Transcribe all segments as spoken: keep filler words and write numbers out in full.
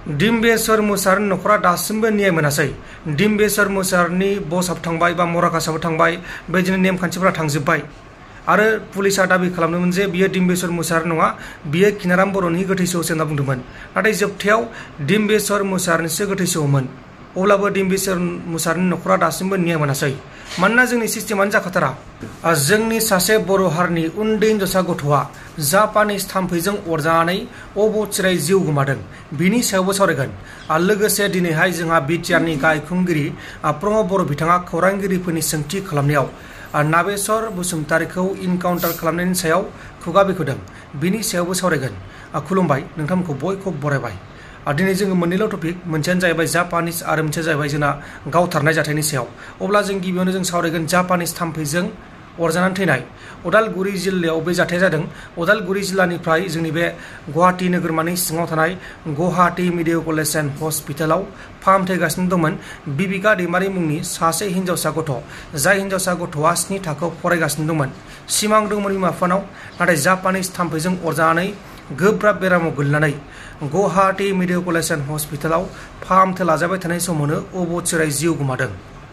डिम्बेश्वर मुसाहारिनि न'खरा दासिमबो न्याय मोनासै। डिम्बेश्वर मुसाहारिनि बसआबो थांबाय बा मराकासाबो थांबाय, बेबायदिनो नेमखान्थिफोरा थांजोब्बाय आरो पुलिसा दाबि खालामदोंमोन जे बियो डिम्बेश्वर मुसाहारि नङा, बियो किनाराम बर'नि गोथै सहसो होनना बुंदोंमोन। नाथाय जोबथायाव डिम्बेश्वर मुसाहारिनिसो गोथै सहमोन। अब्लाबो डिम्बेश्वर मुसाहारिनि न'खरा दासिमबो न्याय मोनासै, मानोना जोंनि सिस्टेमानो जाखाथारा। जोंनि सासे बर' हारिनि उन्दै हिनजावसा गथ'आ जापानिस थाम्फैजों अरजानानै अबथिरायै जिउ गोमादों, बिनि सायावबो सावरायगोन। लोगोसे दिनैहाय जोंहा बिटिआरनि गाहाय खुंगिरि प्रमद बर' बिथाङा खौरांगिरिफोरनि सोंथि खालामनायाव नाबेश्वर बसुमतारीखौ इनकाउन्टार खालामनायनि सायाव खुगा बेखेवदों, बिनि सायावबो सावरायगोन। खुलुमबाय, नोंथांमोनखौ बयखौबो बरायबाय। दिनै जोङो मोननैल' टपिक, मोनसेयानो जाहैबाय जापानिस आरो मोनसेया जाहैबाय जोंना गावथारनाय जाथायनि सायाव। अब्ला जों गिबियावनो जों सावरायगोन जापानिस थाम्फैजों अरजानानै थैनाय। उदालगुरि जिल्लायाव बे जाथाया जादों। उदालगुरि जिल्लानिफ्राय जोंनि बे गुवाहाटी नोगोरमानि सिङाव थानाय गुवाहाटी मेडिकेल कलेज एन्ड हस्पिटालाव फाहामथायगासिनो दंमोन बिबिका दैमारि मुंनि सासे हिनजावसा गथ'। जाय हिनजावसा गथ'आ स्नि थाखोआव फरायगासिनो दंमोन। सिमां दंमोन बिमा बिफानाव, नाथाय जापानिस थाम्फैजों अरजानानै गोब्राब बेरामाव गोग्लैनानै गुवाहाटी मेडिकेल कलेज एन्ड हस्पिटालाव फाहामथाय लाजाबाय थानाय समावनो अबथिरायै जिउ गोमादों।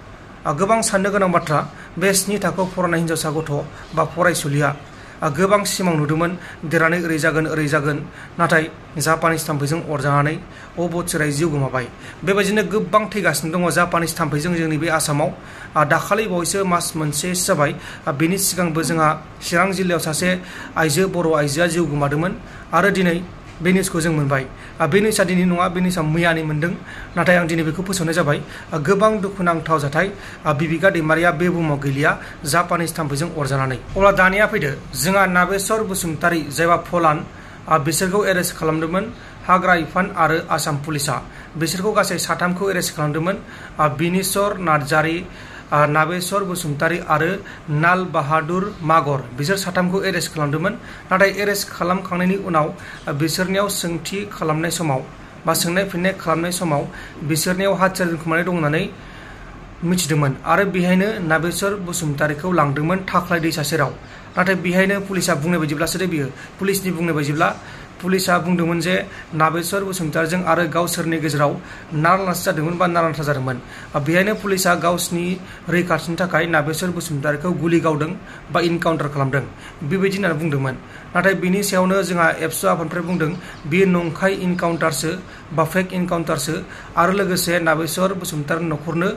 गोबां साननो गोनां बाथ्रा, बे स्नि थाखोआव फरायनाय हिनजावसा गथ' बा फरायसुलिया गोबां सिमां नुदोंमोन, देरनानै ओरै जागोन ओरै जागोन, नाथाय जापानिस थाम्फैजों अरजानानै अबथिरायै जिउ गोमाबाय। बेबायदिनो गोबां थैगासिनो दङ जापानिस थाम्फैजों जोंनि बे आसामाव। दाखालि बावैसो मास मोनसेसो जाबाय, बेनि सिगांबो जोंहा चिरां जिल्लायाव सासे आइजो बर' आइजोआ जिउ गोमादोंमोन आरो दिनै बे निउसखौ जों मोनबाय। बे निउसआ दिनै नङा, बे निउसआ मैयानि मोन्दों, नाथाय आं दिनै बेखौ फोसावनाय जाबाय। गोबां दुखुनांथाव जाथाय, बिबिका दैमारिया बे बुहुमाव गैलिया जापानिस थाम्फैजों अरजानानै। अब्ला दानिया फैदो, जोंहा नाबेश्वर बसुमतारी जायबा फलान, बिसोरखौ एरेस्ट खालामदोंमोन हाग्रा बिफान आरो आसाम पुलिसा। बिसोरखौ गासै साथामखौ एरेस्ट खालामदोंमोन। बिनेश्वर नार्जारी, नाबेश्वर बसुमतारी आरो नाल बाहादुर मागर, बिसोर साथामखौ एरेस्ट खालामदोंमोन। नाथाय एरेस्ट खालामखांनायनि उनाव बिसोरनियाव सोंथि खालामनाय समाव बा सोंनाय फिननाय खालामनाय समाव बिसोरनियाव हाथियार दोनखोमानाय दं होननानै मिथिदोंमोन आरो बेहायनो नाबेश्वर बसुमतारीखौ लांदोंमोन थाख्लाय दैसा सेराव। नाथाय बेहायनो पुलिसा बुंनाय बायदिब्लासो दे बियो, पुलिसनि बुंनाय बायदिब्ला पुलिसा बुंदोंमोन जे नाबेश्वर बसुमतारीजों आरो गावसोरनि गेजेराव नारानाथा जादोंमोन बा नारानाथा जादोंमोन। बेहायनो पुलिसा गावसिनि रैखाथिनि थाखाय नाबेश्वर बसुमतारीखौ गुलि गावदों बा इनकाउन्टार खालामदों, बेबायदि होननानै बुंदोंमोन। नाथाय बिनि सायावनो जोंहा एबसु आफादनिफ्राय बुंदों बेयो नंखाय इनकाउन्टारसो बा फेक इनकाउन्टारसो आरो लोगोसे नाबेश्वर बसुमतारीनि न'खरनो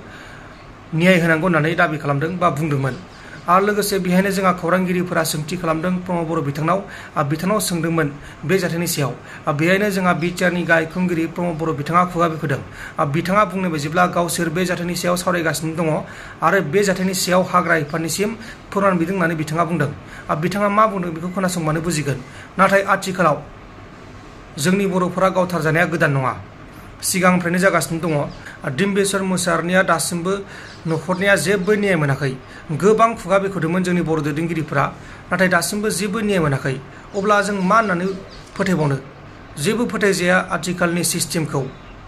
न्याय होनांगौ होननानै दाबि खालामदों बा बुंदोंमोन। आरो लोगोसे बेहायनो जोंहा खौरांगिरिफोरा सोंथि खालामदों प्रमद बर' बिथांनाव, बिथांनाव सोंदोंमोन बे जाथायनि सायाव। बेहायनो जोंहा बिटिआरनि गाहाय खुंगिरि प्रमद बर' बिथाङा खुगा बेखेवदों। बिथाङा बुंनाय बायदिब्ला गावसोर बे जाथायनि सायाव सावरायगासिनो दङ आरो बे जाथायनि सायाव हाग्रा बिफाननिसिम फोरमान बिदों होननानै बिथाङा बुंदों। बिथाङा मा बुंदों बेखौ खोनासंबानो बुजिगोन। नाथाय आथिखालाव जोंनि बर'फोरा गावथारजानाया गोदान नङा, सिगांनिफ्रायनो जागासिनो दङ। डिम्बेश्वर मुसाहारिनिया दासिमबो न'खरनिया जेबो न्याय मोनाखै। गोबां खुगा बेखेवदोंमोन जोंनि बर' दैदेनगिरिफोरा, नाथाय दासिमबो जेबो न्याय मोनाखै। अब्ला जों मा होननानै फोथायबावनो? जेबो फोथायजाया आथिखालनि सिस्टेमखौ।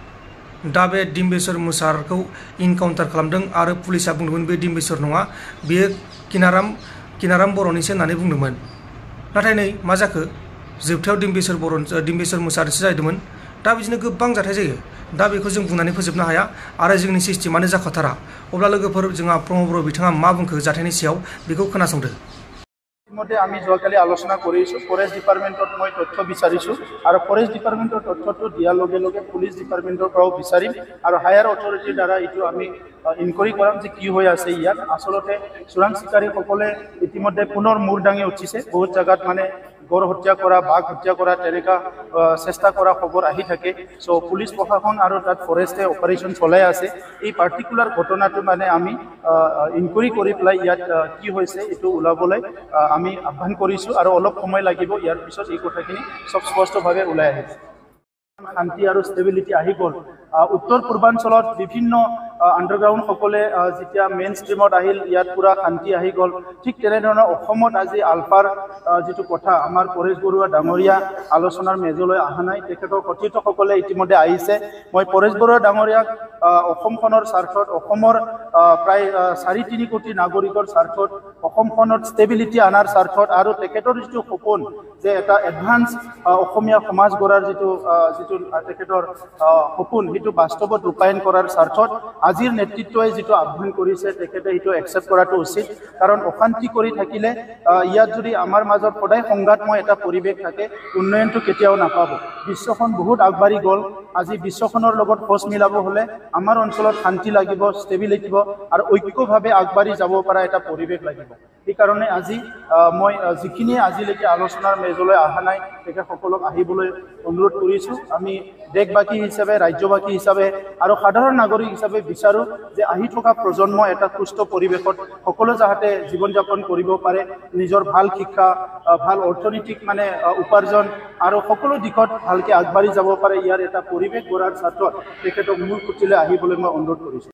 दा बे डिम्बेश्वर मुसाहारिखौ इनकाउन्टार खालामदों आरो पुलिसा बुंदोंमोन बे डिम्बेश्वर नङा, बेयो किनाराम किनाराम बर'निसो होननानै बुंदोंमोन। नाथाय नै मा जाखो, जोबथायाव डिम्बेश्वर बर' डिम्बेश्वर मुसाहारिसो जाहैदोंमोन। दा बिदिनो गोबां जाथाय जायो, दा बेखौ जों बुंनानै फोजोबनो हाया आरो जोंनि सिस्टेमानो जाखाथारा। अब्ला लोगोफोर, जोंहा प्रमद बर' बिथाङा मा बुंखो जाथायनि सायाव बेखौ खोनासंदो। ইতিমধ্যে আমি যোৱাকালি আলোচনা কৰিছোঁ, ফৰেষ্ট ডিপাৰ্টমেণ্টত মই তথ্য বিচাৰিছোঁ আৰু ফৰেষ্ট ডিপাৰ্টমেণ্টৰ তথ্যটো দিয়াৰ লগে লগে পুলিচ ডিপাৰ্টমেণ্টৰ পৰাও বিচাৰিম আৰু হায়াৰ অথৰিটিৰ দ্বাৰা এইটো আমি ইনকুৱাৰী কৰাম যে কি হৈ আছে ইয়াত। আচলতে চোৰাং চিকাৰীসকলে ইতিমধ্যে পুনৰ মূৰ দাঙি উঠিছে। বহুত জেগাত মানে গড় হত্যা কৰা, বাঘ হত্যা কৰা, তেনেকুৱা চেষ্টা কৰা খবৰ আহি থাকে। চ' পুলিচ প্ৰশাসন আৰু তাত ফৰেষ্টে অপাৰেশ্যন চলাই আছে। এই পাৰ্টিকুলাৰ ঘটনাটো মানে আমি ইনকুৱাৰী কৰি পেলাই ইয়াত কি হৈছে এইটো ওলাবলৈ আমি আহ্বান কৰিছোঁ আৰু অলপ সময় লাগিব, ইয়াৰ পিছত এই কথাখিনি চব স্পষ্টভাৱে ওলাই আহিছে। শান্তি আৰু ষ্টেবিলিটি আহি গ'ল। উত্তৰ পূৰ্বাঞ্চলত বিভিন্ন আণ্ডাৰগ্ৰাউণ্ডসকলে যেতিয়া মেইন ষ্ট্ৰীমত আহিল, ইয়াত পুৰা শান্তি আহি গ'ল। ঠিক তেনেধৰণৰ অসমত আজি আলফাৰ যিটো কথা, আমাৰ পৰেশ বৰুৱা ডাঙৰীয়া আলোচনাৰ মেজলৈ অহা নাই, তেখেতৰ কথিতসকলে ইতিমধ্যে আহিছে। মই পৰেশ বৰুৱা ডাঙৰীয়াক অসমখনৰ স্বাৰ্থত, অসমৰ প্ৰায় চাৰি তিনি কোটি নাগৰিকৰ স্বাৰ্থত অসমখনত ষ্টেবিলিটি আনাৰ স্বাৰ্থত আৰু তেখেতৰ যিটো সপোন যে এটা এডভান্স অসমীয়া সমাজ গঢ়াৰ যিটো যিটো তেখেতৰ সপোন সেইটো বাস্তৱত ৰূপায়ণ কৰাৰ স্বাৰ্থত আজিৰ নেতৃত্বই যিটো আহ্বান কৰিছে তেখেতে সেইটো একচেপ্ট কৰাটো উচিত কাৰণ অশান্তি কৰি থাকিলে ইয়াত যদি আমাৰ মাজত সদায় সংঘাতময় এটা পৰিৱেশ থাকে উন্নয়নটো কেতিয়াও নাপাব বিশ্বখন বহুত আগবাঢ়ি গ'ল আজি বিশ্বখনৰ লগত খোজ মিলাব হলে আমাৰ অঞ্চলত শান্তি লাগিব ষ্টেবিলিটি লাগিব আৰু ঐক্যভাৱে আগবাঢ়ি যাব পৰা এটা পৰিৱেশ লাগিব এই কাৰণে আজি মই যিখিনি আজিলৈকে আলোচনাৰ মেজলৈ অহা নাই তেখেতসকলক আহিবলৈ অনুৰোধ কৰিছোঁ আমি দেশবাসী হিচাপে ৰাজ্যবাসী হিচাপে আৰু সাধাৰণ নাগৰিক হিচাপে বিচাৰোঁ যে আহি থকা প্ৰজন্ম এটা সুস্থ পৰিৱেশত সকলো যাতে জীৱন যাপন কৰিব পাৰে নিজৰ ভাল শিক্ষা ভাল অৰ্থনৈতিক মানে উপাৰ্জন আৰু সকলো দিশত ভালকৈ আগবাঢ়ি যাব পাৰে ইয়াৰ এটা পৰিৱেশ গঢ়াৰ স্বাৰ্থত তেখেতক মূল খুঁটিলৈ আহিবলৈ মই অনুৰোধ কৰিছোঁ